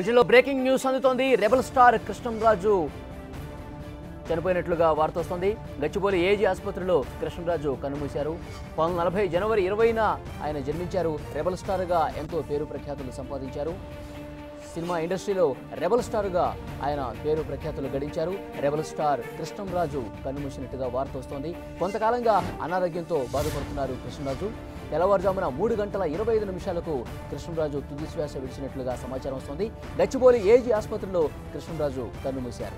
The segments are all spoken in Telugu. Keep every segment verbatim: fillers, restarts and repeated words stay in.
బుజ్జిలో బ్రేకింగ్ న్యూస్ అందుతోంది. రెబల్ స్టార్ కృష్ణం రాజు చనిపోయినట్లుగా వార్త వస్తుంది. గచ్చిబౌలి ఏజీ ఆసుపత్రిలో కృష్ణంరాజు కన్నుమూశారు. పంతొమ్మిది నలభై జనవరి ఇరవైన ఆయన జన్మించారు. రెబల్ స్టార్గా ఎంతో పేరు ప్రఖ్యాతులు సంపాదించారు. సినిమా ఇండస్ట్రీలో రెబల్ స్టార్గా ఆయన పేరు ప్రఖ్యాతులు గడించారు. రెబల్ స్టార్ కృష్ణంరాజు కన్నుమూసినట్టుగా వార్త వస్తోంది. కొంతకాలంగా అనారోగ్యంతో బాధపడుతున్నారు కృష్ణంరాజు. తెల్లవారుజామున మూడు గంటల ఇరవై ఐదు నిమిషాలకు కృష్ణంరాజు తుది శ్వాస విడిచినట్లుగా సమాచారం వస్తోంది. గచ్చిబౌలి ఏజీ ఆసుపత్రిలో కృష్ణంరాజు కన్నుమూశారు.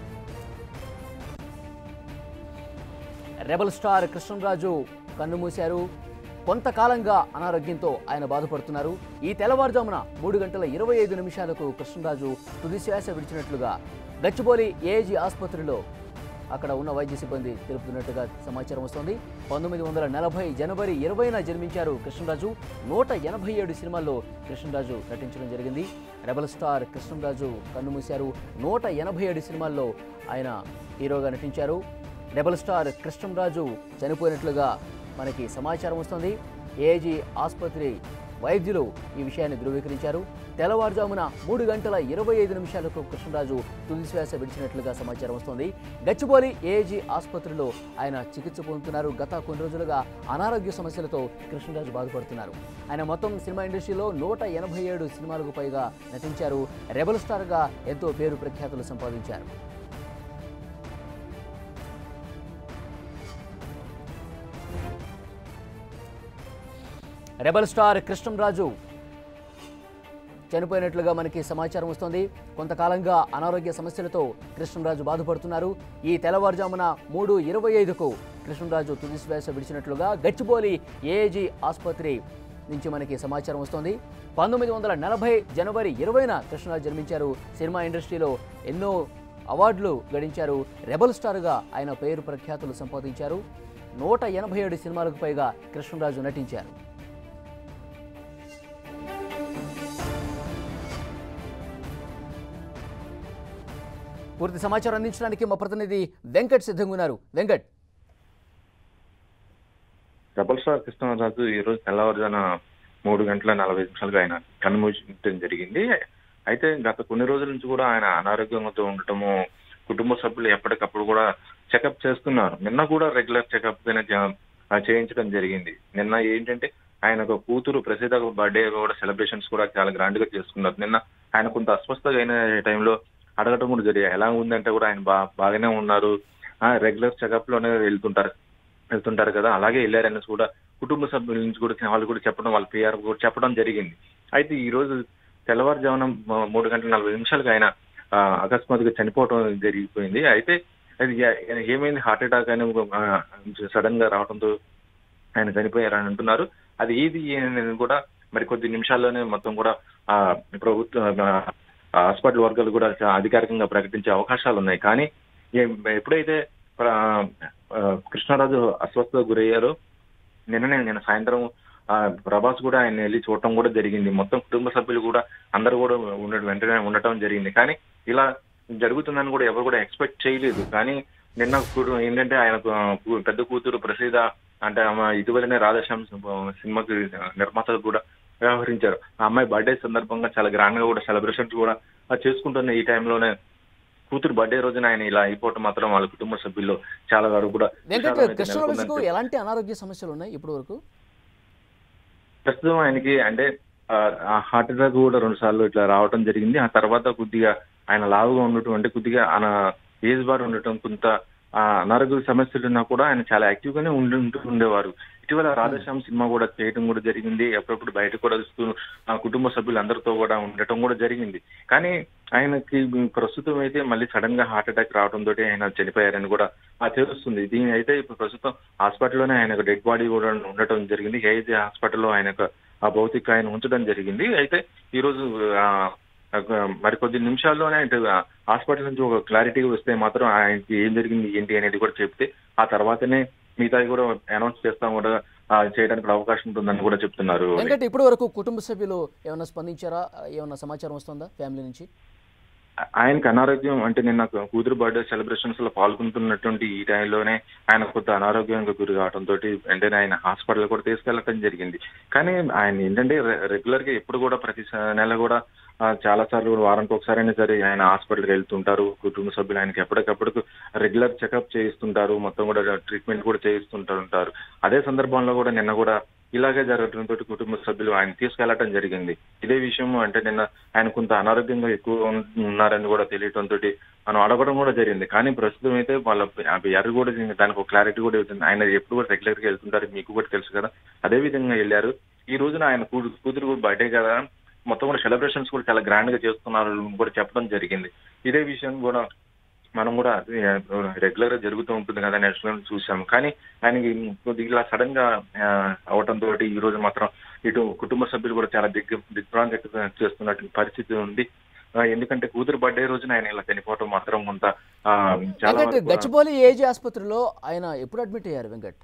రెబల్ స్టార్ కృష్ణంరాజు కన్నుమూశారు. కొంతకాలంగా అనారోగ్యంతో ఆయన బాధపడుతున్నారు. ఈ తెల్లవారుజామున మూడు గంటల ఇరవై ఐదు నిమిషాలకు కృష్ణంరాజు తుది శ్వాస విడిచినట్లుగా గచ్చిబౌలి ఏజీ ఆసుపత్రిలో అక్కడ ఉన్న వైద్య సిబ్బంది తెలుపుతున్నట్టుగా సమాచారం వస్తోంది. పంతొమ్మిది వందల నలభై జనవరి ఇరవైన జన్మించారు కృష్ణంరాజు. నూట ఎనభై ఏడు సినిమాల్లో కృష్ణంరాజు నటించడం జరిగింది. రెబల్ స్టార్ కృష్ణంరాజు కన్నుమూశారు. నూట ఎనభై ఏడు సినిమాల్లో ఆయన హీరోగా నటించారు. రెబల్ స్టార్ కృష్ణంరాజు చనిపోయినట్లుగా మనకి సమాచారం వస్తుంది. ఏజీ ఆసుపత్రి వైద్యులు ఈ విషయాన్ని ధృవీకరించారు. తెల్లవారుజామున మూడు గంటల ఇరవై ఐదు నిమిషాలకు కృష్ణంరాజు తుది శ్వాస విడిచినట్లుగా సమాచారం వస్తోంది. గచ్చిబౌలి ఏజీ ఆసుపత్రిలో ఆయన చికిత్స పొందుతున్నారు. గత కొన్ని రోజులుగా అనారోగ్య సమస్యలతో కృష్ణంరాజు బాధపడుతున్నారు. ఆయన మొత్తం సినిమా ఇండస్ట్రీలో నూట ఎనభై ఏడు సినిమాలకు పైగా నటించారు. రెబల్ స్టార్గా ఎంతో పేరు ప్రఖ్యాతులు సంపాదించారు. రెబల్ స్టార్ కృష్ణంరాజు చనిపోయినట్లుగా మనకి సమాచారం వస్తోంది. కొంతకాలంగా అనారోగ్య సమస్యలతో కృష్ణంరాజు బాధపడుతున్నారు. ఈ తెల్లవారుజామున మూడు ఇరవై ఐదుకు కృష్ణంరాజు తుది శ్వాస విడిచినట్లుగా గచ్చిబౌలి ఏజీ ఆసుపత్రి నుంచి మనకి సమాచారం వస్తోంది. పంతొమ్మిది వందల నలభై జనవరి ఇరవైన కృష్ణంరాజు జన్మించారు. సినిమా ఇండస్ట్రీలో ఎన్నో అవార్డులు గడించారు. రెబల్ స్టార్గా ఆయన పేరు ప్రఖ్యాతులు సంపాదించారు. నూట ఎనభై ఏడు సినిమాలకు పైగా కృష్ణంరాజు నటించారు. పూర్తి సమాచారం అందించడానికి మా ప్రతినిధి వెంకట్ సిద్ధంగా ఉన్నారు. వెంకట్, రెబల్ స్టార్ కృష్ణరాజు ఈ రోజు తెల్లవారుజామున మూడు గంటల నలభై నిమిషాలుగా ఆయన కన్నుమూయడం జరిగింది. అయితే గత కొన్ని రోజుల నుంచి కూడా ఆయన అనారోగ్యంతో ఉండటము, కుటుంబ సభ్యులు ఎప్పటికప్పుడు కూడా చెకప్ చేస్తున్నారు. నిన్న కూడా రెగ్యులర్ చెకప్ చేయించడం జరిగింది. నిన్న ఏంటంటే ఆయన ఒక కూతురు ప్రసిద్ధ బర్త్డే కూడా సెలబ్రేషన్స్ కూడా చాలా గ్రాండ్ గా చేసుకున్నారు. నిన్న ఆయన కొంత అస్వస్థగా అయిన టైంలో అడగటం కూడా జరిగాయి. ఎలా ఉందంటే కూడా ఆయన బా బాగానే ఉన్నారు, రెగ్యులర్ చెకప్ లోనే వెళ్తుంటారు వెళ్తుంటారు కదా, అలాగే వెళ్ళారనేసి కూడా కుటుంబ సభ్యుల నుంచి కూడా వాళ్ళు కూడా చెప్పడం, వాళ్ళ పిఆర్ కూడా చెప్పడం జరిగింది. అయితే ఈ రోజు తెల్లవారుజామున మూడు గంటల నలభై నిమిషాలుగా ఆయన అకస్మాత్తుగా చనిపోవడం జరిగిపోయింది. అయితే అది ఏమైంది, హార్ట్ అటాక్ అని సడన్ గా రావడంతో ఆయన చనిపోయారని అంటున్నారు. అది ఏది కూడా మరి కొద్ది నిమిషాల్లోనే మొత్తం కూడా ఆ ప్రభుత్వ హాస్పిటల్ వర్గాలు కూడా అధికారికంగా ప్రకటించే అవకాశాలు ఉన్నాయి. కానీ ఎప్పుడైతే కృష్ణరాజు అస్వస్థతకు గురయ్యారో నిన్ననే నిన్న సాయంత్రం ప్రభాస్ కూడా ఆయన వెళ్ళి చూడటం కూడా జరిగింది. మొత్తం కుటుంబ సభ్యులు కూడా అందరూ కూడా ఉండడం వెంటనే ఉండటం జరిగింది. కానీ ఇలా జరుగుతుందని కూడా ఎవరు కూడా ఎక్స్పెక్ట్ చేయలేదు. కానీ నిన్న ఏంటంటే ఆయన పెద్ద కూతురు ప్రసిద్ధ అంటే ఇటీవలనే రాధశ్యామ్ సినిమాకి నిర్మాతలు కూడా వ్యవహరించారు. ఆ అమ్మాయి బర్త్డే సందర్భంగా చాలా గ్రాండ్ గా కూడా సెలబ్రేషన్స్ కూడా చేసుకుంటున్న ఈ టైంలోనే కూతురు బర్త్డే రోజున ఆయన ఇలా అయిపోవటం మాత్రం వాళ్ళ కుటుంబ సభ్యుల్లో చాలా వరకు కూడా ఎలాంటి అనారోగ్య సమస్యలు ఉన్నాయి ఇప్పటి వరకు? ప్రస్తుతం ఆయనకి అంటే హార్ట్ అటాక్ కూడా రెండు సార్లు ఇట్లా రావడం జరిగింది. ఆ తర్వాత కొద్దిగా ఆయన లావుగా ఉండటం, అంటే కొద్దిగా ఆయన ఏజ్ బార్ ఉండటం, కొంత అనారోగ్య సమస్యలు ఉన్నా కూడా ఆయన చాలా యాక్టివ్ గానే ఉండి ఉండేవారు. ఇటీవల రాధశ్యామ్ సినిమా కూడా చేయడం కూడా జరిగింది. అప్పుడప్పుడు బయట కూడా వస్తూ ఆ కుటుంబ సభ్యులు అందరితో కూడా ఉండటం కూడా జరిగింది. కానీ ఆయనకి ప్రస్తుతం అయితే మళ్ళీ సడన్ గా హార్ట్ అటాక్ రావడంతో ఆయన చనిపోయారని కూడా తెలుస్తుంది. దీని అయితే ఇప్పుడు ప్రస్తుతం హాస్పిటల్లోనే ఆయన డెడ్ బాడీ కూడా ఉండటం జరిగింది. ఏజీ హాస్పిటల్లో ఆయనకు ఆ భౌతిక ఆయన ఉంచడం జరిగింది. అయితే ఈ రోజు మరికొద్ది నిమిషాల్లోనే హాస్పిటల్ నుంచి ఒక క్లారిటీ వస్తే మాత్రం ఆయనకి ఏం జరిగింది ఏంటి అనేది కూడా చెప్తే ఆ తర్వాతనే మిగతాది కూడా అనౌన్స్ చేస్తాం కూడా చేయడానికి అవకాశం ఉంటుందని కూడా చెప్తున్నారు. ఇప్పటి వరకు కుటుంబ సభ్యులు ఏమైనా స్పందించారా? ఏమైనా సమాచారం వస్తుందా ఫ్యామిలీ నుంచి? ఆయనకి అనారోగ్యం అంటే నిన్న కూతురు బర్త్డే సెలబ్రేషన్స్ లో పాల్గొంటున్నటువంటి ఈ టైంలోనే ఆయన కొంత అనారోగ్యంగా గురి కావడంతో వెంటనే ఆయన హాస్పిటల్ కూడా తీసుకెళ్లడం జరిగింది. కానీ ఆయన ఏంటంటే రెగ్యులర్ గా ఎప్పుడు కూడా ప్రతి నెల కూడా చాలా సార్లు వారానికి ఒకసారి అయినా సరే ఆయన హాస్పిటల్కి వెళ్తుంటారు. కుటుంబ సభ్యులు ఆయనకి ఎప్పటికప్పుడు రెగ్యులర్ చెకప్ చేయిస్తుంటారు, మొత్తం కూడా ట్రీట్మెంట్ కూడా చేయిస్తుంటారు. అదే సందర్భంలో కూడా నిన్న కూడా ఇలాగే జరగడంతో కుటుంబ సభ్యులు ఆయన తీసుకెళ్లడం జరిగింది. ఇదే విషయం అంటే నిన్న ఆయన కొంత అనారోగ్యంగా ఎక్కువ ఉన్నారని కూడా తెలియటంతో మనం అడగడం కూడా జరిగింది. కానీ ప్రస్తుతం అయితే వాళ్ళ ఎర్ర కూడా దానికి ఒక క్లారిటీ కూడా అవుతుంది. ఆయన ఎప్పుడు కూడా రెగ్యులర్ గా వెళ్తుంటారు, మీకు కూడా తెలుసు కదా. అదే విధంగా వెళ్ళారు. ఈ రోజున ఆయన కూతురు బర్త్డే కదా, మొత్తం కూడా సెలబ్రేషన్స్ కూడా చాలా గ్రాండ్ గా చేస్తున్నారు కూడా చెప్పడం జరిగింది. ఇదే విషయం కూడా మనం కూడా రెగ్యులర్ గా జరుగుతూ ఉంటుంది కదా నేషనల్ చూసాము. కానీ ఆయనకి ఇలా సడన్ గా అవటంతో ఈ రోజు మాత్రం ఇటు కుటుంబ సభ్యులు కూడా చాలా దిగ్ దిగ్భ్రాంతి చేస్తున్నటువంటి పరిస్థితి ఉంది. ఎందుకంటే కూతురు బర్త్డే రోజున ఆయన ఇలా చనిపోవటం మాత్రం కొంత చాలా. గచ్చిబౌలి ఏజీ ఆసుపత్రిలో ఆయన ఎప్పుడు అడ్మిట్ అయ్యారు వెంకట్?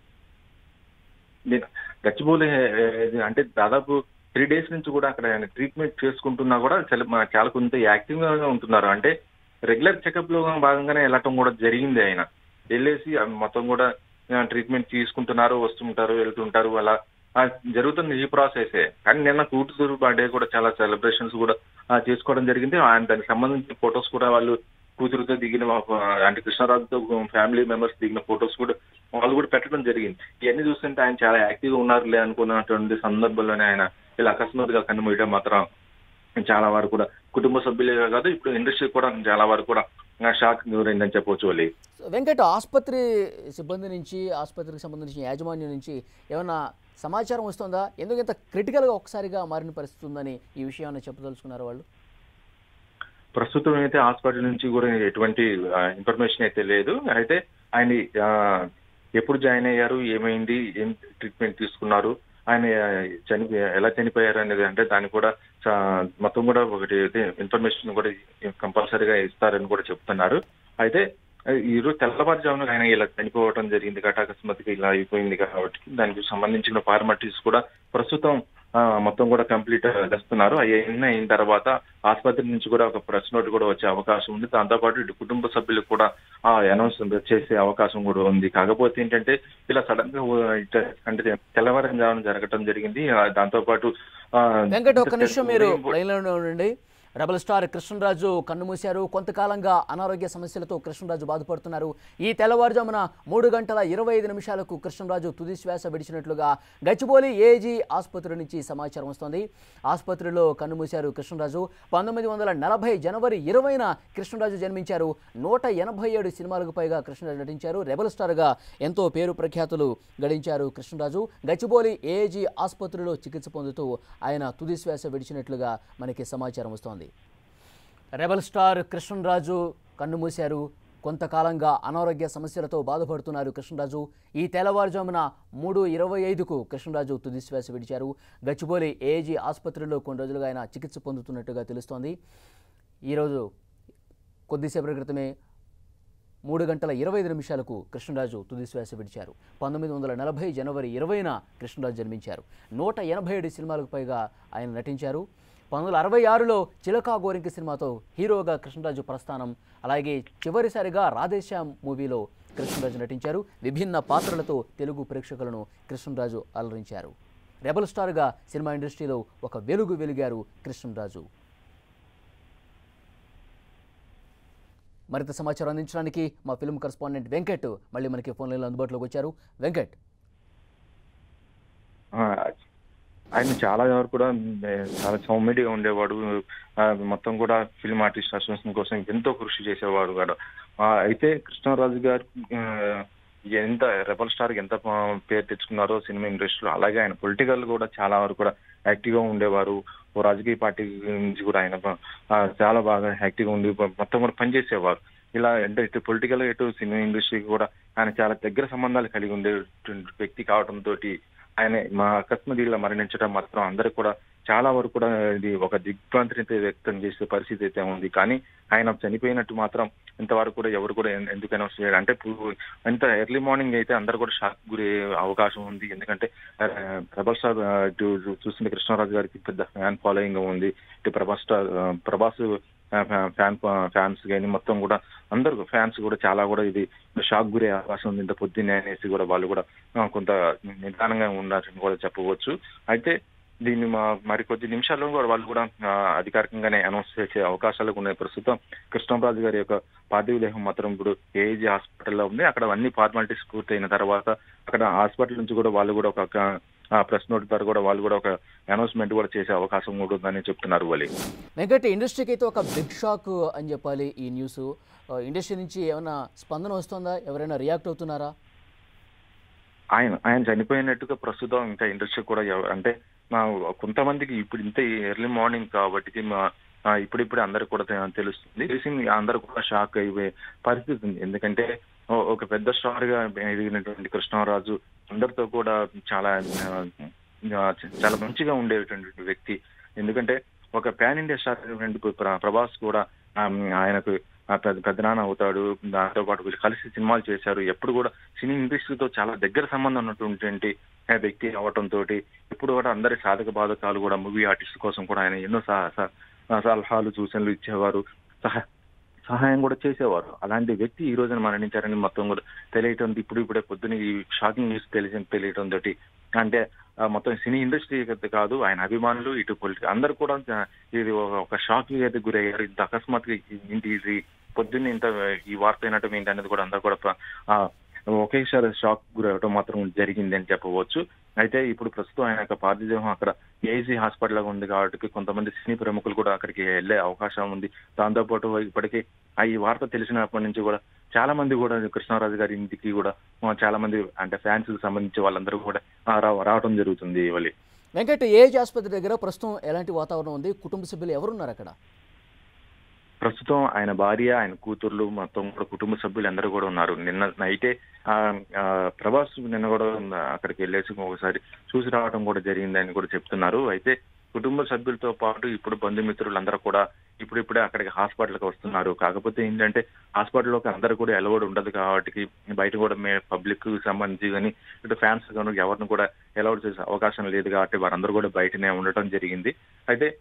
గచ్చిబౌలి అంటే దాదాపు త్రీ డేస్ నుంచి కూడా అక్కడ ఆయన ట్రీట్మెంట్ చేసుకుంటున్నా కూడా చాలా కొంత యాక్టివ్ గా ఉంటున్నారు. అంటే రెగ్యులర్ చెకప్ లో భాగంగానే వెళ్ళటం కూడా జరిగింది. ఆయన వెళ్ళేసి మొత్తం కూడా ట్రీట్మెంట్ తీసుకుంటున్నారు, వస్తుంటారు, వెళ్తుంటారు, అలా జరుగుతుంది ఈ ప్రాసెసే. కానీ నిన్న కూతురు బర్త్డే కూడా చాలా సెలబ్రేషన్స్ కూడా చేసుకోవడం జరిగింది. ఆయన దానికి సంబంధించిన ఫొటోస్ కూడా వాళ్ళు కూతురుతో దిగిన అంటే కృష్ణరాజుతో ఫ్యామిలీ మెంబర్స్ దిగిన ఫొటోస్ కూడా వాళ్ళు కూడా పెట్టడం జరిగింది. ఇవన్నీ చూస్తుంటే ఆయన చాలా యాక్టివ్ గా ఉన్నారులే అనుకున్నటువంటి సందర్భంలోనే ఆయన ఇలా అకస్మాత్తుగా కన్నుమూయడం మాత్రం చాలా వరకు కూడా కుటుంబ సభ్యులే కాదు, ఇప్పుడు ఇండస్ట్రీ కూడా చాలా వరకు కూడా షాక్ గురైందని చెప్పవచ్చు. వాళ్ళు వెంకట్, ఆసుపత్రి సిబ్బంది నుంచి, ఆసుపత్రికి సంబంధించిన యాజమాన్యం నుంచి ఏమన్నా సమాచారం వస్తుందా? ఎందుకు ఇంత క్రిటికల్ గా ఒకసారిగా మారిన పరిస్థితి ఉందని ఈ విషయాన్ని చెప్పదలుచుకున్నారు వాళ్ళు? ప్రస్తుతం అయితే హాస్పిటల్ నుంచి కూడా ఎటువంటి ఇన్ఫర్మేషన్ అయితే లేదు. అయితే ఆయన ఎప్పుడు జాయిన్ అయ్యారు, ఏమైంది, ఏం ట్రీట్మెంట్ తీసుకున్నారు, ఆయన చనిపో ఎలా చనిపోయారు అనేది అంటే దానికి కూడా మొత్తం కూడా ఒకటి ఇన్ఫర్మేషన్ కూడా కంపల్సరీగా ఇస్తారని కూడా చెప్తున్నారు. అయితే ఈరోజు తెల్లవారుజామున ఆయన ఇలా చనిపోవడం జరిగింది, అకస్మాత్తుగా ఇలా అయిపోయింది కాబట్టి దానికి సంబంధించిన ఫార్మాలిటీస్ కూడా ప్రస్తుతం మొత్తం కూడా కంప్లీట్ చేస్తున్నారు. అవన్నీ అయిన తర్వాత ఆసుపత్రి నుంచి కూడా ఒక ప్రెస్ నోట్ కూడా వచ్చే అవకాశం ఉంది. దాంతోపాటు ఇటు కుటుంబ సభ్యులకు కూడా అనౌన్స్ చేసే అవకాశం కూడా ఉంది. కాకపోతే ఏంటంటే ఇలా సడన్ గా అంటే తెల్లవారుజామున జరగడం జరిగింది. దాంతోపాటు వెంకట్, ఒక్క నిమిషం మీరు లైన్లోనే ఉండండి. రెబల్ స్టార్ కృష్ణరాజు కన్నుమూశారు. కొంతకాలంగా అనారోగ్య సమస్యలతో కృష్ణరాజు బాధపడుతున్నారు. ఈ తెల్లవారుజామున మూడు గంటల ఇరవై ఐదు నిమిషాలకు కృష్ణరాజు తుది శ్వాస విడిచినట్లుగా గచ్చిబౌలి ఏజీ ఆసుపత్రి నుంచి సమాచారం వస్తోంది. ఆసుపత్రిలో కన్నుమూశారు కృష్ణరాజు. పంతొమ్మిది వందల నలభై జనవరి ఇరవైన కృష్ణరాజు జన్మించారు. నూట ఎనభై ఏడు సినిమాలకు పైగా కృష్ణరాజు నటించారు. రెబల్ స్టార్గా ఎంతో పేరు ప్రఖ్యాతులు గడించారు కృష్ణరాజు. గచ్చిబౌలి ఏజీ ఆసుపత్రిలో చికిత్స పొందుతూ ఆయన తుది శ్వాస విడిచినట్లుగా మనకి సమాచారం వస్తోంది. రెబల్ స్టార్ కృష్ణరాజు కన్నుమూశారు. కొంతకాలంగా అనారోగ్య సమస్యలతో బాధపడుతున్నారు కృష్ణరాజు. ఈ తెల్లవారుజామున మూడు ఇరవై ఐదుకు కృష్ణరాజు తుది శ్వాస విడిచారు. గచ్చిబౌలి ఏజీ ఆసుపత్రిలో కొన్ని రోజులుగా ఆయన చికిత్స పొందుతున్నట్టుగా తెలుస్తోంది. ఈరోజు కొద్దిసేపటి క్రితమే మూడు గంటల ఇరవై ఐదు నిమిషాలకు కృష్ణరాజు తుది శ్వాస విడిచారు. పంతొమ్మిది వందల నలభై జనవరి ఇరవైన కృష్ణరాజు జన్మించారు. నూట ఎనభై ఏడు సినిమాలకు పైగా ఆయన నటించారు. పంతొమ్మిది వందల అరవై ఆరులో చిలకా గోరింక సినిమాతో హీరోగా కృష్ణరాజు ప్రస్థానం. అలాగే చివరిసారిగా రాధేశ్యామ్ మూవీలో కృష్ణరాజు నటించారు. విభిన్న పాత్రలతో తెలుగు ప్రేక్షకులను కృష్ణరాజు అలరించారు. రెబల్ స్టార్గా సినిమా ఇండస్ట్రీలో ఒక వెలుగు వెలిగారు కృష్ణరాజు. మరింత సమాచారం అందించడానికి మా ఫిల్మ్ కరెస్పాండెంట్ వెంకట్ మళ్ళీ మనకి ఫోన్ లైన్లో అందుబాటులోకి వచ్చారు. వెంకట్, ఆయన చాలా వరకు కూడా చాలా సౌమ్యుడిగా ఉండేవాడు. మొత్తం కూడా ఫిల్మ్ ఆర్టిస్ట్ అసోసియేషన్ కోసం ఎంతో కృషి చేసేవాడు కూడా. అయితే కృష్ణరాజు గారు ఎంత రెబల్ స్టార్ ఎంత పేరు తెచ్చుకున్నారో సినిమా ఇండస్ట్రీలో, అలాగే ఆయన పొలిటికల్ కూడా చాలా వరకు కూడా యాక్టివ్ గా ఉండేవారు. ఓ రాజకీయ పార్టీ నుంచి కూడా ఆయన చాలా బాగా యాక్టివ్ గా ఉండి మొత్తం కూడా పనిచేసేవారు. ఇలా అంటే ఇటు పొలిటికల్ ఇటు సినిమా ఇండస్ట్రీకి కూడా ఆయన చాలా దగ్గర సంబంధాలు కలిగి ఉండే వ్యక్తి కావడంతో ఆయన మా అకస్మాత్తుగా మరణించడం మాత్రం అందరికి కూడా చాలా వరకు కూడా ఇది ఒక దిగ్భ్రాంతిని వ్యక్తం చేసే పరిస్థితి అయితే ఉంది. కానీ ఆయన చనిపోయినట్టు మాత్రం ఇంతవరకు కూడా ఎవరు కూడా ఎందుకు అనౌన్స్ చేయరు. అంటే ఇంత ఎర్లీ మార్నింగ్ అయితే అందరు కూడా షాక్ గురే అవకాశం ఉంది. ఎందుకంటే ప్రభాస్ స్టార్ ఇటు చూస్తుంటే కృష్ణరాజు గారికి పెద్ద ఫ్యాన్ ఫాలోయింగ్ ఉంది. ఇటు Prabhas star Prabhas fan fans కానీ మొత్తం కూడా అందరు ఫ్యాన్స్ కూడా చాలా కూడా ఇది షాక్ గురే అవకాశం ఉంది. ఇంత పొద్దున్నే అనేసి కూడా వాళ్ళు కూడా కొంత నిదానంగా ఉన్నారని కూడా చెప్పవచ్చు. అయితే దీన్ని మా మరి కొద్ది నిమిషాల్లో కూడా వాళ్ళు కూడా అధికారికంగానే అనౌన్స్ చేసే అవకాశాలు ఉన్నాయి. ప్రస్తుతం కృష్ణంరాజు గారి యొక్క పార్థివ దేహం మాత్రం ఇప్పుడు ఏజీ హాస్పిటల్లో ఉంది. అక్కడ అన్ని ఫార్మాలిటీస్ పూర్తయిన తర్వాత అక్కడ హాస్పిటల్ నుంచి కూడా వాళ్ళు కూడా ఒక ప్రెస్ నోట్ ద్వారా కూడా వాళ్ళు కూడా ఒక అనౌన్స్మెంట్ కూడా చేసే అవకాశం కూడా ఉందని చెప్తున్నారు. వాళ్ళు వెంకట్, ఇండస్ట్రీకి అయితే ఒక బిగ్ షాక్ అని చెప్పాలి ఈ న్యూస్. ఇండస్ట్రీ నుంచి ఏమైనా స్పందన వస్తుందా? ఎవరైనా రియాక్ట్ అవుతున్నారా? ఆయన ఆయన చనిపోయినట్టుగా ప్రస్తుతం ఇంకా ఇండస్ట్రీ కూడా అంటే మా కొంతమందికి ఇప్పుడు ఇంత ఎర్లీ మార్నింగ్ కాబట్టి మా ఇప్పుడిప్పుడే అందరికి కూడా తెలుస్తుంది. తెలిసి అందరు కూడా షాక్ అయ్యే పరిస్థితి ఉంది. ఎందుకంటే ఒక పెద్ద స్టార్ గా ఎదిగినటువంటి కృష్ణరాజు అందరితో కూడా చాలా చాలా మంచిగా ఉండేటువంటి వ్యక్తి. ఎందుకంటే ఒక ప్యాన్ ఇండియా స్టార్ ప్రభాస్ కూడా ఆయనకు పెద్ద పెద్దనాన్న అవుతాడు. దాంతో పాటు కలిసి సినిమాలు చేశారు. ఎప్పుడు కూడా సినీ ఇండస్ట్రీతో చాలా దగ్గర సంబంధం ఉన్నటువంటి వ్యక్తి అవటంతో ఇప్పుడు కూడా అందరి సాధక బాధకాలు కూడా మూవీ ఆర్టిస్ట్ కోసం కూడా ఆయన ఎన్నో సలహాలు సూచనలు ఇచ్చేవారు, సహా సహాయం కూడా చేసేవారు. అలాంటి వ్యక్తి ఈ రోజున మరణించారని మొత్తం కూడా తెలియటం ఇప్పుడు ఇప్పుడే పొద్దున ఈ షాకింగ్ న్యూస్ తెలిసి తెలియటం తోటి అంటే మొత్తం సినీ ఇండస్ట్రీ కాదు ఆయన అభిమానులు ఇటు పొలిటికల్ అందరు కూడా ఇది ఒక షాక్ అయితే గురయ్యారు. ఇంత అకస్మాత్తుగా ఇంటి ఇది పొద్దున్న ఇంత ఈ వార్త అయినట్టు ఏంటి అనేది కూడా అందరు కూడా ఒకేసారి షాక్ గురవడం మాత్రం జరిగింది అని చెప్పవచ్చు. అయితే ఇప్పుడు ప్రస్తుతం ఆయన యొక్క పార్థిదేహం అక్కడ ఏజీ హాస్పిటల్ ఉంది కాబట్టి కొంతమంది సినీ ప్రముఖులు కూడా అక్కడికి వెళ్లే అవకాశం ఉంది. దాంతోపాటు ఇప్పటికీ ఈ వార్త తెలిసినప్పటి నుంచి కూడా చాలా మంది కూడా కృష్ణరాజు గారి ఇంటికి కూడా చాలా మంది అంటే ఫ్యాన్స్ కి సంబంధించి వాళ్ళందరూ కూడా రావడం జరుగుతుంది. ఇవాళ వెంకట్, ఏజీ ఆసుపత్రి దగ్గర ప్రస్తుతం ఎలాంటి వాతావరణం ఉంది? కుటుంబ సభ్యులు ఎవరున్నారు అక్కడ? ప్రస్తుతం ఆయన భార్య, ఆయన కూతుర్లు మొత్తం కూడా కుటుంబ సభ్యులు అందరూ కూడా ఉన్నారు. నిన్న నైటే ప్రభాస్ నిన్న కూడా అక్కడికి వెళ్ళేసి ఒకసారి చూసి రావడం కూడా జరిగిందని కూడా చెప్తున్నారు. అయితే కుటుంబ సభ్యులతో పాటు ఇప్పుడు బంధుమిత్రులందరూ కూడా ఇప్పుడిప్పుడే అక్కడికి హాస్పిటల్కి వస్తున్నారు. కాకపోతే ఏంటంటే హాస్పిటల్లోకి అందరూ కూడా ఎలవడి ఉండదు కాబట్టి బయట కూడా మే పబ్లిక్ సంబంధించి కానీ ఇటు ఫ్యాన్స్ కానీ ఎవరిని కూడా ఎలవడ్ చేసే అవకాశం లేదు కాబట్టి వారందరూ కూడా బయటనే ఉండటం జరిగింది. అయితే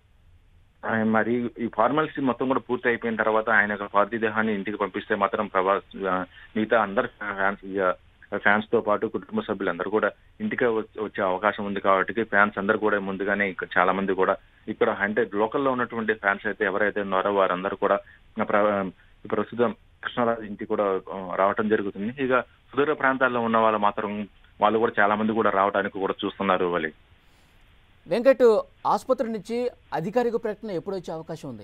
మరి ఈ ఫార్మాలిటీ మొత్తం కూడా పూర్తి అయిపోయిన తర్వాత ఆయన యొక్క పార్థివ దేహాన్ని ఇంటికి పంపిస్తే మాత్రం ప్రభాస్ మిగతా అందరు ఫ్యాన్స్ ఫ్యాన్స్ తో పాటు కుటుంబ సభ్యులందరూ కూడా ఇంటికి వచ్చే అవకాశం ఉంది కాబట్టి ఫ్యాన్స్ అందరూ కూడా ముందుగానే చాలా మంది కూడా ఇక్కడ అంటే లోకల్లో ఉన్నటువంటి ఫ్యాన్స్ అయితే ఎవరైతే ఉన్నారో వారందరూ కూడా ప్రస్తుతం కృష్ణరాజు ఇంటికి కూడా రావటం జరుగుతుంది. ఇక సుదూర ప్రాంతాల్లో ఉన్న వాళ్ళు మాత్రం వాళ్ళు కూడా చాలా మంది కూడా రావడానికి కూడా చూస్తున్నారు. వాళ్ళు వెంకట్, ఆసుపత్రి నుంచి అధికారిక ప్రకటన ఎప్పుడు వచ్చే అవకాశం ఉంది?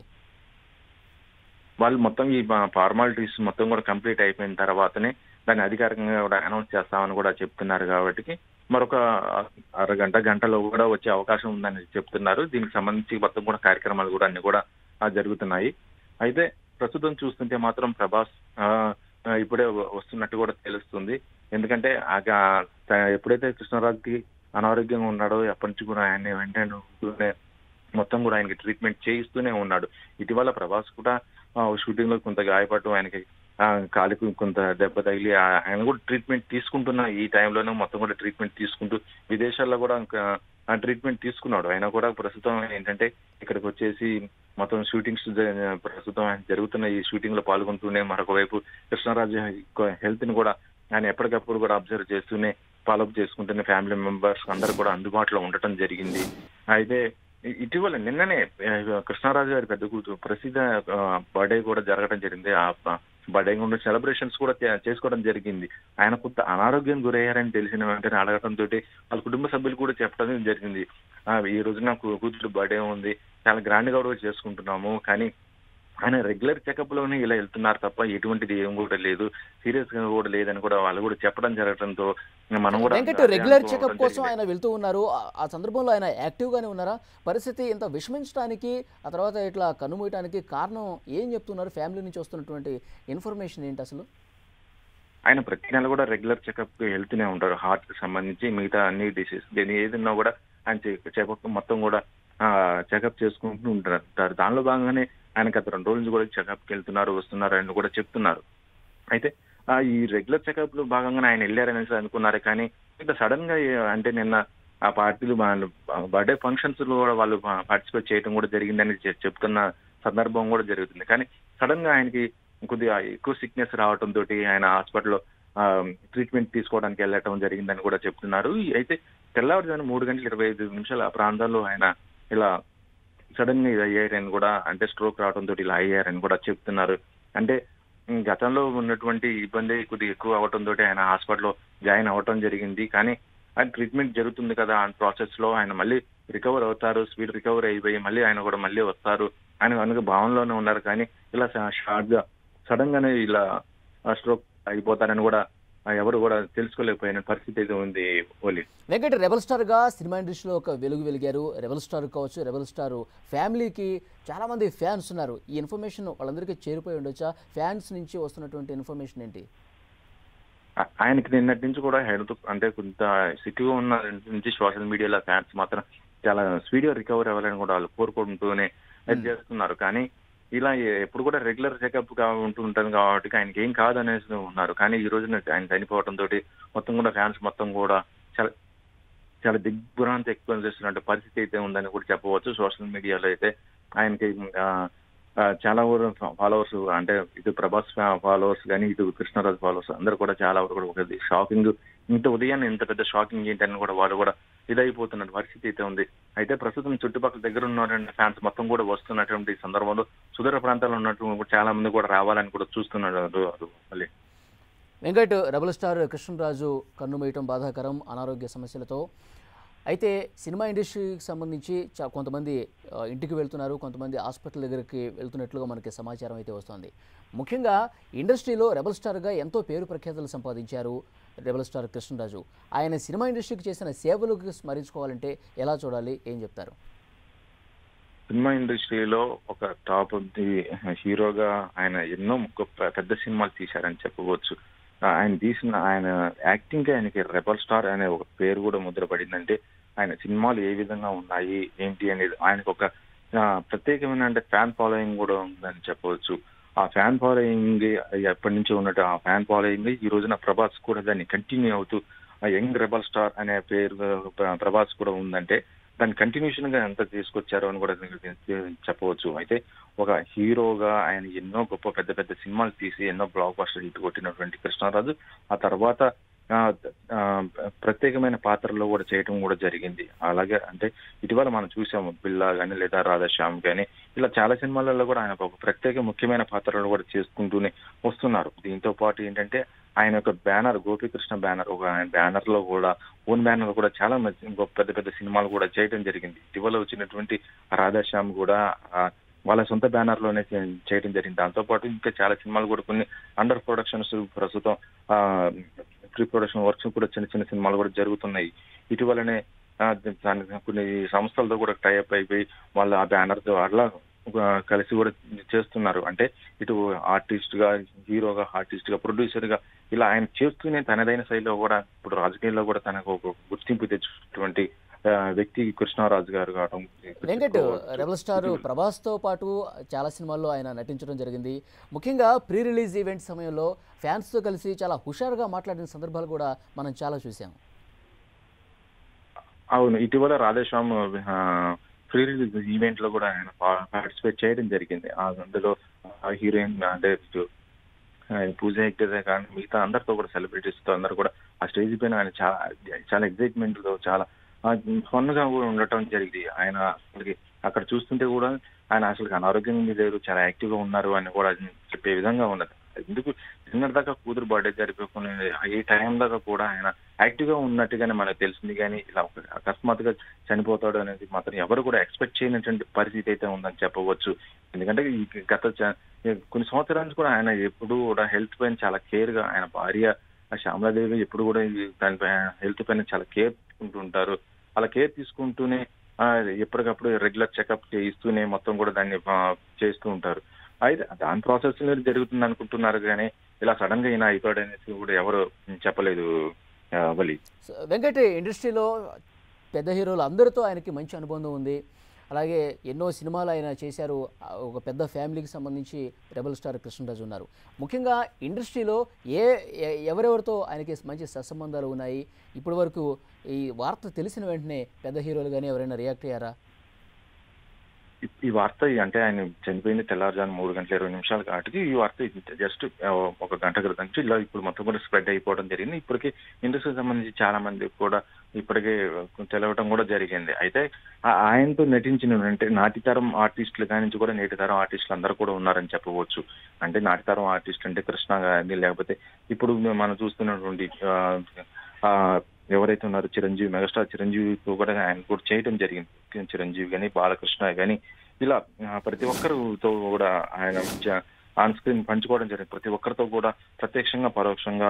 వాళ్ళు మొత్తం ఈ ఫార్మాలిటీస్ మొత్తం కూడా కంప్లీట్ అయిపోయిన తర్వాతనే దాన్ని అధికారికంగా కూడా అనౌన్స్ చేస్తామని కూడా చెప్తున్నారు. కాబట్టి మరొక అరగంట గంటలో కూడా వచ్చే అవకాశం ఉందని చెప్తున్నారు. దీనికి సంబంధించి మొత్తం కూడా కార్యక్రమాలు కూడా అన్ని కూడా జరుగుతున్నాయి. అయితే ప్రస్తుతం చూస్తుంటే మాత్రం ప్రభాస్ ఇప్పుడే వస్తున్నట్టు కూడా తెలుస్తుంది. ఎందుకంటే ఎప్పుడైతే కృష్ణరాజుకి అనారోగ్యంగా ఉన్నాడో ఎప్పటి నుంచి కూడా ఆయన వెంటనే మొత్తం కూడా ఆయనకి ట్రీట్మెంట్ చేయిస్తూనే ఉన్నాడు. ఇటీవల ప్రభాస్ కూడా షూటింగ్ లో కొంత గాయపడటం, ఆయనకి కాలికి కొంత దెబ్బ తగిలి ఆయన కూడా ట్రీట్మెంట్ తీసుకుంటున్న ఈ టైంలోనే మొత్తం కూడా ట్రీట్మెంట్ తీసుకుంటూ విదేశాల్లో కూడా ట్రీట్మెంట్ తీసుకున్నాడు. ఆయన కూడా ప్రస్తుతం ఏంటంటే ఇక్కడికి వచ్చేసి మొత్తం షూటింగ్స్ ప్రస్తుతం జరుగుతున్న ఈ షూటింగ్ లో పాల్గొంటూనే మరొక వైపు కృష్ణరాజు హెల్త్ ని కూడా ఆయన ఎప్పటికప్పుడు కూడా అబ్జర్వ్ చేస్తూనే ఫాలోఅప్ చేసుకుంటున్న ఫ్యామిలీ మెంబర్స్ అందరూ కూడా అందుబాటులో ఉండటం జరిగింది. అయితే ఇటీవల నిన్ననే కృష్ణరాజు గారి పెద్ద కూతురు ప్రసిద్ధ బర్త్డే కూడా జరగడం జరిగింది. ఆ బర్త్డే కూడా సెలబ్రేషన్స్ కూడా చేసుకోవడం జరిగింది. ఆయన కొంత అనారోగ్యం గురయ్యారని తెలిసిన వెంటనే అడగటంతో వాళ్ళ కుటుంబ సభ్యులు కూడా చెప్పడం జరిగింది. ఈ రోజు నాకు కూతురు బర్త్డే ఉంది, చాలా గ్రాండ్ గా కూడా చేసుకుంటున్నాము, కానీ ఆయన రెగ్యులర్ చెకప్ లోనే ఇలా వెళ్తున్నారు తప్ప ఎటువంటిది ఏం కూడా లేదు, సీరియస్ గా కూడా లేదని కూడా వాళ్ళు కూడా చెప్పడం జరగడంతో మనం కూడా రెగ్యులర్ చెకప్ కోసం ఆయన వెళ్తూ ఉన్నారు. ఆ సందర్భంలో ఆయన యాక్టివ్ గానే ఉన్నారా? పరిస్థితి ఇంత విషమించడానికి ఆ తర్వాత ఇట్లా కన్నుమూయటానికి కారణం ఏం చెప్తున్నారు? ఫ్యామిలీ నుంచి వస్తున్నటువంటి ఇన్ఫర్మేషన్ ఏంటి అసలు? ఆయన ప్రతి నెల కూడా రెగ్యులర్ చెకప్ కి వెళ్తూనే ఉంటారు. హార్ట్ కి సంబంధించి మిగతా అన్ని డిసీజ్ ఏదన్నా కూడా ఆయన చెకప్ మొత్తం కూడా చెకప్ చేసుకుంటూ ఉంటారు. దానిలో భాగంగానే ఆయన గత రెండు రోజుల నుంచి కూడా చెకప్కి వెళ్తున్నారు, వస్తున్నారు అని కూడా చెప్తున్నారు. అయితే ఈ రెగ్యులర్ చెకప్ లో భాగంగానే ఆయన వెళ్ళారనేసి అనుకున్నారు. కానీ ఇంకా సడన్ గా అంటే నిన్న ఆ పార్టీలు బర్త్డే ఫంక్షన్స్ లో కూడా వాళ్ళు పార్టిసిపేట్ చేయడం కూడా జరిగిందని చెప్తున్న సందర్భం కూడా జరుగుతుంది. కానీ సడన్ గా ఆయనకి కొద్దిగా ఎక్కువ సిక్నెస్ రావడం తోటి ఆయన హాస్పిటల్లో ట్రీట్మెంట్ తీసుకోవడానికి వెళ్ళటం జరిగిందని కూడా చెప్తున్నారు. అయితే తెల్లవారుజామున మూడు గంటల ఇరవై ఐదు నిమిషాల ఆ ప్రాంతాల్లో ఆయన ఇలా సడన్ గా ఇది అయ్యారని కూడా, అంటే స్ట్రోక్ రావడం తోటి ఇలా అయ్యారని కూడా చెప్తున్నారు. అంటే గతంలో ఉన్నటువంటి ఇబ్బంది కొద్దిగా ఎక్కువ అవటం తోటి ఆయన హాస్పిటల్లో జాయిన్ అవ్వటం జరిగింది. కానీ ఆయన ట్రీట్మెంట్ జరుగుతుంది కదా, ఆ ప్రాసెస్ లో ఆయన మళ్ళీ రికవర్ అవుతారు, స్పీడ్ రికవర్ అయిపోయి మళ్ళీ ఆయన కూడా మళ్ళీ వస్తారు ఆయన అనుకు భావనలోనే ఉన్నారు. కానీ ఇలా షార్ట్ గా సడన్ గానే ఇలా స్ట్రోక్ అయిపోతారని కూడా ఎవరు కూడా తెలుసుకోలేకపోయిన పరిస్థితి అయితే ఉంది. ఓలీ వెంకట రెబల్ స్టార్ గా సినిమా ఇండస్ట్రీలో ఒక వెలుగు వెలిగారు. రెబల్ స్టార్ కావచ్చు, రెబల్ స్టార్ ఫ్యామిలీకి చాలా మంది ఫ్యాన్స్ ఉన్నారు. ఈ ఇన్ఫర్మేషన్ వాళ్ళందరికీ చేరిపోయి ఉండొచ్చా? ఫ్యాన్స్ నుంచి వస్తున్నటువంటి ఇన్ఫర్మేషన్ ఏంటి? ఆయనకి నిన్నటి నుంచి కూడా హెల్త్ అంటే కొంత సిటీగా ఉన్న నుంచి సోషల్ మీడియాలో ఫ్యాన్స్ మాత్రం చాలా స్పీడ్ గా రికవర్ అవ్వాలని కూడా వాళ్ళు కోరుకుంటూనే చేస్తున్నారు. కానీ ఇలా ఎప్పుడు కూడా రెగ్యులర్ చెకప్ ఉంటూ ఉంటుంది కాబట్టి ఆయనకి ఏం కాదు అనేసి ఉన్నారు. కానీ ఈ రోజున ఆయన చనిపోవడం తోటి మొత్తం కూడా ఫ్యాన్స్ మొత్తం కూడా చాలా చాలా దిగ్భ్రాంతి ఎక్కువ చేస్తున్నట్టు పరిస్థితి అయితే ఉందని కూడా చెప్పవచ్చు. సోషల్ మీడియాలో అయితే ఆయనకి చాలా ఫాలోవర్స్, అంటే ఇటు ప్రభాస్ ఫాలోవర్స్ కానీ ఇటు కృష్ణరాజు ఫాలోవర్స్ అందరూ కూడా చాలా వరకు కూడా ఒక షాకింగ్, ఇంత ఉదయాన్ని ఇంత పెద్ద షాకింగ్ ఏంటని కూడా వాళ్ళు కూడా ఇదైపోతున్న పరిస్థితి అయితే ఉంది. అయితే ప్రస్తుతం చుట్టుపక్కల దగ్గర ఉన్నటువంటి ఫ్యాన్స్ మొత్తం కూడా వస్తున్నటువంటి సందర్భంలో సుదూర ప్రాంతాల్లో ఉన్నటువంటి చాలా మంది కూడా రావాలని కూడా చూస్తున్నారు. మళ్ళీ వెంకట్, రెబల్ స్టార్ కృష్ణరాజు కన్నుమూయటం బాధాకరం అనారోగ్య సమస్యలతో. అయితే సినిమా ఇండస్ట్రీకి సంబంధించి కొంతమంది ఇంటికి వెళ్తున్నారు, కొంతమంది హాస్పిటల్ దగ్గరికి వెళ్తున్నట్లుగా మనకి సమాచారం అయితే వస్తుంది. ముఖ్యంగా ఇండస్ట్రీలో రెబల్ స్టార్గా ఎంతో పేరు ప్రఖ్యాతులు సంపాదించారు రెబల్ స్టార్ కృష్ణరాజు. ఆయన సినిమా ఇండస్ట్రీకి చేసిన సేవలకు స్మరించుకోవాలంటే ఎలా చూడాలి, ఏం చెప్తారు? సినిమా ఇండస్ట్రీలో ఒక టాప్ హీరోగా ఆయన ఎన్నో పెద్ద సినిమాలు తీశారని చెప్పవచ్చు. ఆయన తీసిన ఆయన యాక్టింగ్ కి ఆయనకి రెబల్ స్టార్ అనే ఒక పేరు కూడా ముద్రపడిందంటే ఆయన సినిమాలు ఏ విధంగా ఉన్నాయి ఏంటి అనేది ఆయనకు ఒక ప్రత్యేకమైన అంటే ఫ్యాన్ ఫాలోయింగ్ కూడా ఉందని చెప్పవచ్చు. ఆ ఫ్యాన్ ఫాలోయింగ్ ఎప్పటి నుంచో ఉన్నట్టు ఆ ఫ్యాన్ ఫాలోయింగ్ ఈ రోజున ప్రభాస్ కూడా దాన్ని కంటిన్యూ అవుతూ ఆ యంగ్ రెబల్ స్టార్ అనే పేరు ప్రభాస్ కూడా ఉందంటే దాన్ని కంటిన్యూషన్ గా ఎంత తీసుకొచ్చారో అని కూడా చెప్పవచ్చు. అయితే ఒక హీరోగా ఆయన ఎన్నో గొప్ప పెద్ద పెద్ద సినిమాలు తీసి ఎన్నో బ్లాక్ బస్టర్ హిట్ కొట్టినటువంటి కృష్ణరాజు ఆ తర్వాత ప్రత్యేకమైన పాత్రలో కూడా చేయటం కూడా జరిగింది. అలాగే అంటే ఇటీవల మనం చూసాము బిల్లా కానీ లేదా రాధాశ్యామ్ కానీ ఇలా చాలా సినిమాలలో కూడా ఆయన ఒక ప్రత్యేక ముఖ్యమైన పాత్రలు కూడా చేసుకుంటూనే వస్తున్నారు. దీంతో పాటు ఏంటంటే ఆయన యొక్క బ్యానర్ గోపీకృష్ణ బ్యానర్ ఒక బ్యానర్ లో కూడా ఓన్ బ్యానర్ కూడా చాలా పెద్ద పెద్ద సినిమాలు కూడా చేయడం జరిగింది. ఇటీవల వచ్చినటువంటి రాధాశ్యామ్ కూడా వాళ్ళ సొంత బ్యానర్ లోనే చేయడం జరిగింది. దాంతో పాటు ఇంకా చాలా సినిమాలు కూడా కొన్ని అండర్ ప్రొడక్షన్స్ ప్రస్తుతం ఆ ప్రీ ప్రొడక్షన్ వర్క్స్ కూడా చిన్న చిన్న సినిమాలు కూడా జరుగుతున్నాయి. ఇటీవలనే కొన్ని సంస్థలతో కూడా టైఅప్ అయిపోయి వాళ్ళు ఆ బ్యానర్ తో అట్లా కలిసి కూడా చేస్తున్నారు. అంటే ఇటు ఆర్టిస్ట్ గా, హీరోగా, ఆర్టిస్ట్ గా, ప్రొడ్యూసర్ గా ఇలా ఆయన చేస్తూనే తనదైన శైలిలో కూడా ఇప్పుడు రాజకీయాల్లో కూడా తనకు ఒక గుర్తింపు తెచ్చినటువంటి వ్యక్తి కృష్ణరాజు గారు కావడం. వెంకట్, రెబల్ స్టార్ ప్రభాస్ తో పాటు చాలా సినిమాల్లో ఆయన నటించడం జరిగింది. ముఖ్యంగా ప్రీ రిలీజ్ ఈవెంట్ సమయంలో ఫ్యాన్స్ తో కలిసి చాలా హుషారుగా మాట్లాడిన సందర్భాలు కూడా మనం చాలా చూసాం. అవును, ఇటీవల రాధేశ్యామ్ ప్రీ రిలీజ్ ఈవెంట్ లో కూడా ఆయన పార్టిసిపేట్ చేయడం జరిగింది. అందులో హీరోయిన్ అంటే పూజ హెగ్డే కానీ మిగతా అందరితో కూడా సెలబ్రిటీస్ తో అందరూ కూడా ఆ స్టేజ్ పైన ఆయన చాలా చాలా ఎగ్జైట్మెంట్ తో చాలా ఫన్ గా కూడా ఉండటం జరిగింది. ఆయన అక్కడ చూస్తుంటే కూడా ఆయన అసలు అనారోగ్యం లేరు, చాలా యాక్టివ్ గా ఉన్నారు అని కూడా చెప్పే విధంగా ఉన్నది. ఎందుకు నిన్నటి దాకా కూతురు బర్త్డే జరిపేకునే ఈ టైం దాకా కూడా ఆయన యాక్టివ్ గా ఉన్నట్టుగానే మనకు తెలిసింది. కానీ ఇలా అకస్మాత్తుగా చనిపోతాడు అనేది మాత్రం ఎవరు కూడా ఎక్స్పెక్ట్ చేయనటువంటి పరిస్థితి అయితే ఉందని చెప్పవచ్చు. ఎందుకంటే గత కొన్ని సంవత్సరాల నుంచి కూడా ఆయన ఎప్పుడు కూడా హెల్త్ పైన చాలా కేర్ గా, ఆయన భార్య శ్యామలాదేవి ఎప్పుడు కూడా దానిపై హెల్త్ పైన చాలా కేర్ తీసుకుంటూ ఉంటారు. అలా కేర్ తీసుకుంటూనే ఎప్పటికప్పుడు రెగ్యులర్ చెకప్ చేయిస్తూనే మొత్తం కూడా దాన్ని చేస్తూ ఉంటారు. అయితే దాని ప్రాసెస్ జరుగుతుంది అనుకుంటున్నారు కానీ ఇలా సడన్ గా ఈయన అయిపోయాడు అనేసి కూడా ఎవరు చెప్పలేదు. బలి వెంకట్, ఇండస్ట్రీలో పెద్ద హీరోలు అందరితో ఆయనకి మంచి అనుబంధం ఉంది. అలాగే ఎన్నో సినిమాలు ఆయన చేశారు. ఒక పెద్ద ఫ్యామిలీకి సంబంధించి రెబల్ స్టార్ కృష్ణరాజు ఉన్నారు. ముఖ్యంగా ఇండస్ట్రీలో ఏ ఎవరెవరితో ఆయనకి మంచి సత్సంబంధాలు ఉన్నాయి? ఇప్పటి వరకు ఈ వార్త తెలిసిన వెంటనే పెద్ద హీరోలు కానీ ఎవరైనా రియాక్ట్ అయ్యారా? ఈ వార్త అంటే ఆయన చనిపోయింది తెల్లారుజాము మూడు గంటల ఇరవై నిమిషాలు కాబట్టి ఈ వార్త జస్ట్ ఒక గంట క్రితం నుంచి ఇలా ఇప్పుడు మొత్తం కూడా స్ప్రెడ్ అయిపోవడం జరిగింది. ఇప్పటికీ ఇండస్ట్రీకి సంబంధించి చాలా మంది కూడా ఇప్పటికే తెలవటం కూడా జరిగింది. అయితే ఆయనతో నటించిన అంటే నాటితరం ఆర్టిస్టులు కానించి కూడా నేటి తరం ఆర్టిస్టులు అందరూ కూడా ఉన్నారని చెప్పవచ్చు. అంటే నాటితరం ఆర్టిస్ట్ అంటే కృష్ణ గాని, లేకపోతే ఇప్పుడు మనం చూస్తున్నటువంటి ఎవరైతే ఉన్నారో చిరంజీవి, మెగాస్టార్ చిరంజీవితో కూడా ఆయన కూడా చేయడం జరిగింది. చిరంజీవి కానీ, బాలకృష్ణ కానీ ఇలా ప్రతి ఒక్కరితో కూడా ఆయన ఆన్ స్క్రీన్ పంచుకోవడం జరిగింది. ప్రతి ఒక్కరితో కూడా ప్రత్యక్షంగా పరోక్షంగా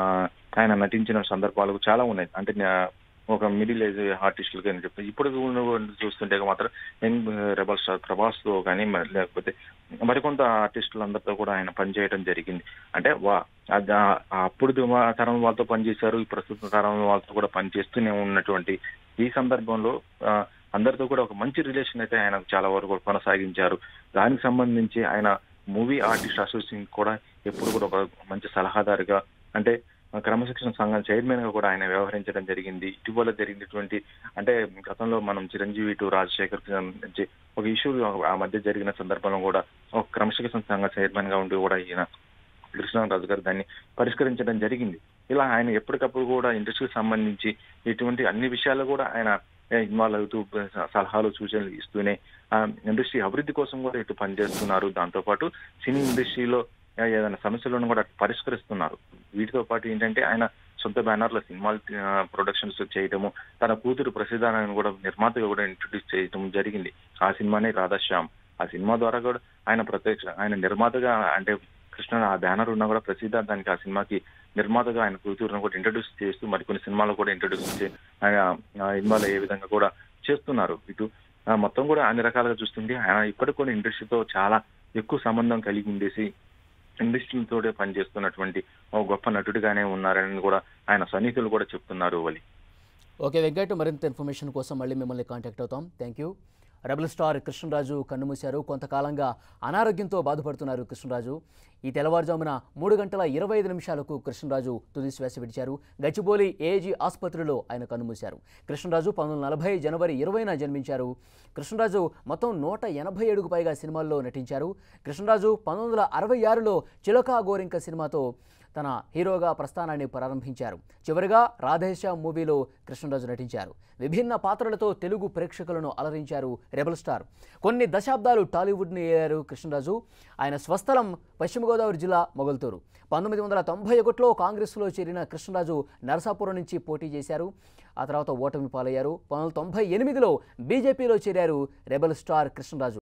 ఆయన నటించిన సందర్భాలు చాలా ఉన్నాయి. అంటే ఒక మిడిల్ ఏజ్ ఆర్టిస్టులు కానీ చెప్పి ఇప్పుడు చూస్తుంటే మాత్రం యంగ్ రెబల్ స్టార్ ప్రభాస్ తో కానీ లేకపోతే మరికొంత ఆర్టిస్టులందరితో కూడా ఆయన పనిచేయడం జరిగింది. అంటే వా అప్పుడు తరం వాళ్ళతో పనిచేశారు, ఈ ప్రస్తుత తరం వాళ్ళతో కూడా పనిచేస్తూనే ఉన్నటువంటి ఈ సందర్భంలో అందరితో కూడా ఒక మంచి రిలేషన్ అయితే ఆయన చాలా వరకు కొనసాగించారు. దానికి సంబంధించి ఆయన మూవీ ఆర్టిస్ట్ అసోసియేషన్ కూడా ఎప్పుడు కూడా ఒక మంచి సలహాదారుగా అంటే క్రమశిక్షణ సంఘం చైర్మన్ గా కూడా ఆయన వ్యవహరించడం జరిగింది. ఇటీవల జరిగినటువంటి అంటే గతంలో మనం చిరంజీవి టు రాజశేఖర్ నుంచి ఒక ఇష్యూ ఆ మధ్య జరిగిన సందర్భంలో కూడా ఒక క్రమశిక్షణ సంఘ చైర్మన్ గా ఉండి కూడా ఈయన కృష్ణం రాజు గారు దాన్ని పరిష్కరించడం జరిగింది. ఇలా ఆయన ఎప్పటికప్పుడు కూడా ఇండస్ట్రీకి సంబంధించి ఇటువంటి అన్ని విషయాలు కూడా ఆయన ఇన్వాల్వ్ అవుతూ సలహాలు సూచనలు ఇస్తూనే ఇండస్ట్రీ అభివృద్ధి కోసం కూడా ఇటు పనిచేస్తున్నారు. దాంతోపాటు సినీ ఇండస్ట్రీలో ఏదైనా సమస్యలను కూడా పరిష్కరిస్తున్నారు. వీటితో పాటు ఏంటంటే ఆయన సొంత బ్యానర్ల సినిమాలు ప్రొడక్షన్స్ చేయటము, తన కూతురు ప్రసిద్ధాన్ని కూడా నిర్మాతగా కూడా ఇంట్రొడ్యూస్ చేయటం జరిగింది. ఆ సినిమానే రాధాశ్యామ్. ఆ సినిమా ద్వారా కూడా ఆయన ప్రత్యక్ష ఆయన నిర్మాతగా అంటే కృష్ణ ఆ బ్యానర్ ఉన్నా కూడా ప్రసిద్ధ దానికి ఆ సినిమాకి నిర్మాతగా ఆయన కూతురును కూడా ఇంట్రొడ్యూస్ చేస్తూ మరికొన్ని సినిమాలు కూడా ఇంట్రొడ్యూస్ చే ఆయన ఇన్వాల్వ్ అయ్యే విధంగా కూడా చేస్తున్నారు. ఇటు మొత్తం కూడా అన్ని రకాలుగా చూస్తుంటే ఆయన ఇప్పటికి కూడా ఇండస్ట్రీతో చాలా ఎక్కువ సంబంధం కలిగి ఉండేసి ఇండస్ట్రీతో పనిచేస్తున్నటువంటి ఒక గొప్ప నటుడిగానే ఉన్నారని కూడా ఆయన సన్నిహితులు కూడా చెప్తున్నారు. వలి ఓకే వెంకట్, మరింత ఇన్ఫర్మేషన్ కోసం మళ్ళీ మిమ్మల్ని కాంటాక్ట్ అవుతాం. Thank you. Rebel star Krishnaraju కన్నుమూశారు. కొంతకాలంగా అనారోగ్యంతో బాధపడుతున్నారు కృష్ణరాజు. ఈ తెల్లవారుజామున మూడు గంటల ఇరవై ఐదు నిమిషాలకు కృష్ణరాజు తుది శ్వాస విడిచారు. గచ్చిబౌలి ఏజీ ఆసుపత్రిలో ఆయన కన్నుమూశారు. కృష్ణరాజు పంతొమ్మిది వందల నలభై జనవరి ఇరవైన జన్మించారు. కృష్ణరాజు మొత్తం నూట ఎనభై ఏడుకు పైగా సినిమాల్లో నటించారు. కృష్ణరాజు పంతొమ్మిది వందల అరవై ఆరులో చిలకా గోరింక సినిమాతో తన హీరోగా ప్రస్థానాన్ని ప్రారంభించారు. చివరిగా రాధేశ్యామ్ మూవీలో కృష్ణరాజు నటించారు. విభిన్న పాత్రలతో తెలుగు ప్రేక్షకులను అలరించారు రెబల్ స్టార్. కొన్ని దశాబ్దాలు టాలీవుడ్ని ఏలారు కృష్ణరాజు. ఆయన స్వస్థలం పశ్చిమ గోదావరి జిల్లా మొగల్తూరు. పంతొమ్మిది వందల తొంభై ఒకటిలో కాంగ్రెస్లో చేరిన కృష్ణరాజు నరసాపురం నుంచి పోటీ చేశారు. ఆ తర్వాత ఓటమి పాలయ్యారు. పంతొమ్మిది వందల తొంభై ఎనిమిదిలో బీజేపీలో చేరారు రెబల్ స్టార్ కృష్ణరాజు.